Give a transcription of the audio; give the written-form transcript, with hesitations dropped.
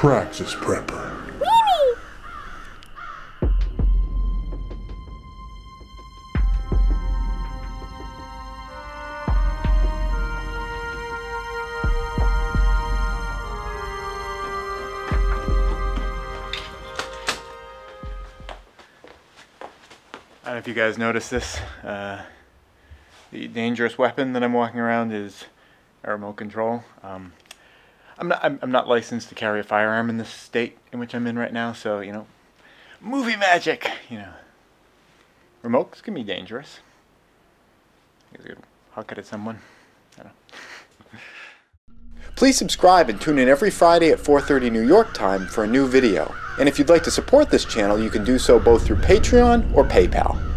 Praxis Prepper. I don't know if you guys noticed this. The dangerous weapon that I'm walking around is a remote control. I'm not licensed to carry a firearm in this state in which I'm in right now, so you know, movie magic. You know, remotes can be dangerous. You could huck it at someone. I don't know. Please subscribe and tune in every Friday at 4:30 New York time for a new video. And if you'd like to support this channel, you can do so both through Patreon or PayPal.